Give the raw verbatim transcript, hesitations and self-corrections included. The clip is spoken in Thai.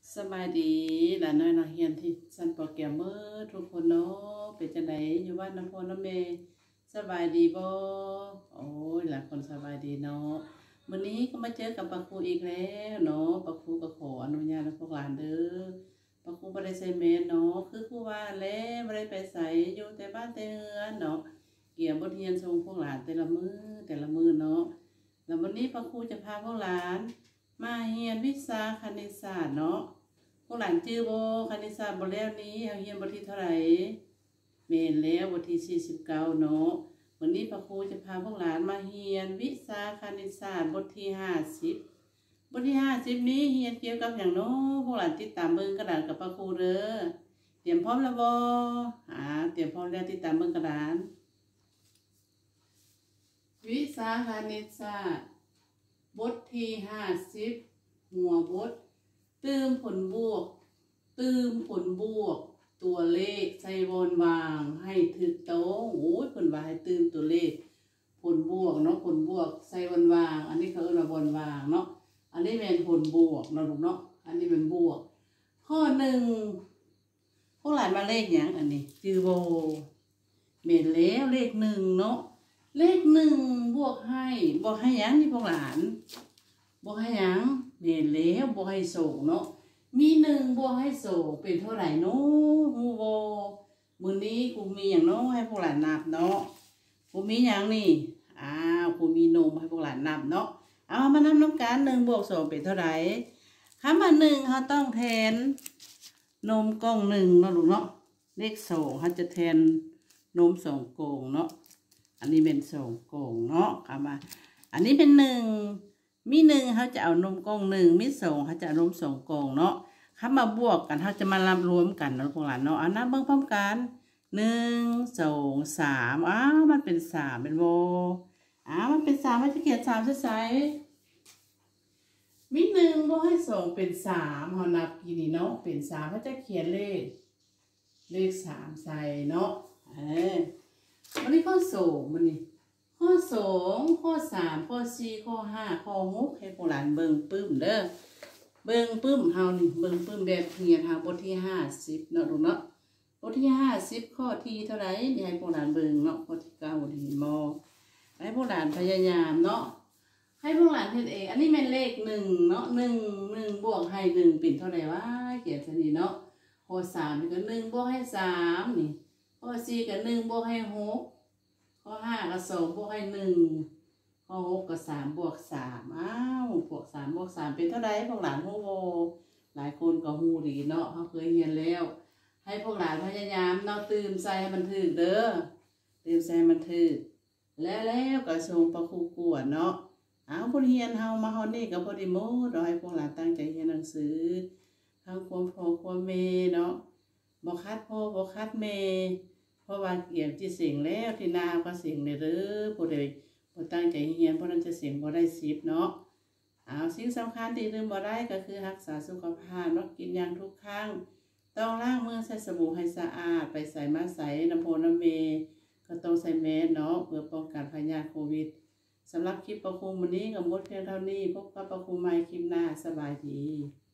สบายดีหลานน้อยนักเรียนที่ชั้นโปรแกรมเมอร์ทุกคนเนาะเป็นจังไดอยู่บ้านน้ำพอน้ำเมสบายดีบ่โอ้ยหลายคนสบายดีเนาะวันนี้ก็มาเจอกับปะครูอีกแล้วเนาะปะครูก็ขออนุญาตพวกหลานเด้อปะครูบ่ได้ใส่เมสเนาะคือครูว่าแล้วบ่ได้ไปใส่อยู่แต่บ้านแต่เรือนเนาะเกี่ยวบทเรียนส่งพวกหลานแต่ละมื้อแต่ละมื้อเนาะแล้ววันนี้ปะครูจะพาพวกหลานมาเรียนวิชาคณิตศาสตร์เนาะพวกหลานจื้อบ่คณิตศาสตร์บ่แล้วนี้เฮาเรียนบทที่เท่าไหร่แม่นแล้วบทที่สี่สิบเก้าเนาะวันนี้พระครูจะพาพวกหลานมาเรียนวิชาคณิตศาสตร์บทที่ห้าสิบบทที่ห้าสิบนี้เรียนเกี่ยวกับหยังเนาะพวกหลานติดตามเบิ่งกระดานกับพระครูเด้อเตรียมพร้อมแล้วบ่อ่าเตรียมพร้อมแล้วติดตามเบิ่งกระดานวิชาคณิตศาสตร์บทที่ห้าสิบหัวบทเติมผลบวกเติมผลบวกตัวเลขใส่บนวางให้ถึกโตโอ้ยผลว่าให้เติมตัวเลขผลบวกเนาะผลบวกใส่บนวางอันนี้เขาเรียกว่าบนวางเนาะอันนี้เป็นผลบวกเนาะลูกเนาะอันนี้เป็นบวกข้อหนึ่งพวกหลานมาเลขอย่างอันนี้จือโบเมนแล้วเลขหนึ่งเนาะเลขหนึ่งบวกให้บวกให้ยังนี่พวกหลานบวกให้ยังเมนแล้วบวกให้โศกเนาะมีหนึ่งบวกให้โศกเป็นเท่าไหร่เนาะฮูโบมือนี้กูมีอย่างเนาะให้พวกหลานนับเนาะกูมีอย่างนี่อ้าวกูมีนมให้พวกหลานนับเนาะเอามานับน้ำกันหนึ่งบวกโศกเป็นเท่าไหร่คำว่าหนึ่งเขาต้องแทนนมกล่องหนึ่งเนาะลูกเนาะเลขสองเขาจะแทนนมสองกล่องเนาะอันนี้เป็นสองกล่องเนาะคำว่าอันนี้เป็นหนึ่งมีหนึ่งเขาจะเอานมกล่องหนึ่งมีสองเขาจะเอานมสองกล่องเนาะคำมาบวกกันเขาจะมารับรวมกันเนาะพวกหลานเนาะเอานับเบิ่งพร้อมกันหนึ่งสองสามอ้าวมันเป็นสามเป็นโบอ้าวมันเป็นสามมันจะเขียนสามใส่มีหนึ่งบวกให้สองเป็นสามเขานับกี่นี่เนาะเป็นสามเขาจะเขียนเลขเลขสามใส่เนาะเออวันนี้ข้อสองมันนี่ข้อสองข้อสามข้อสี่ข้อห้าข้อหกให้พวกหลานเบิ่งปึ้มเด้อเบิ่งปึ้มเฮานี่เบิ่งปึ้มแบบเรียนหาบทที่ห้าสิบเนาะลูกเนาะบทที่ห้าสิบข้อที่เท่าไหร่นี่ให้พวกหลานเบิ่งเนาะข้อที่เก้าที่มอให้พวกหลานพยายามเนาะให้พวกหลานเฮ็ดเองอันนี้เป็นเลขหนึ่งเนาะหนึ่งหนึ่งบวกให้หนึ่งเป็นเท่าไหร่วะเขียนซะนี่เนาะข้อสามนี่ก็หนึ่งบวกให้สามนี่ข้อสี่ก็หนึ่งบวกให้หกข้อห้าก็สองบวกให้หนึ่งข้อหกก็สามบวกสามอ้าวบวกสามบวกสามเป็นเท่าไรพวกหลานฮู้โวหลายคนก็ฮู้ดีเนาะเขาเคยเรียนแล้วให้พวกหลานพยายามเนาะตื่มใส่ให้มันถึกเด้อตื่มใส่ให้มันถึกแล้วแล้วก็ส่งประครูกวดเนาะเอาผู้เรียนเฮามาเฮานี่ก็พอดีหมดเราให้พวกหลานตั้งใจเรียนหนังสือทั้งความพ่อความแม่เนาะบ่คัดพ่อบ่คัดแม่เพราะว่าเกี่ยวที่เสียงแล้วที่นาก็เสียงเลยเด้อผู้ใดบ่ตั้งใจเรียนเพราะนั้นจะเสียงบ่ได้สิบเนาะเอาสิ่งสำคัญที่ลืมบ่ได้ก็คือรักษาสุขภาพเนาะกินอย่างทุกครั้งต้องล้างมือใส่สบู่ให้สะอาดไปใส่มาใส่น้ำโพน้ำเมก็ต้องใส่แมสเนาะเพื่อป้องกันพยาธิโควิดสำหรับคลิปประคุมวันนี้ก็หมดเพียงเท่านี้พบกับประคุมใหม่คลิปหน้าสบายดี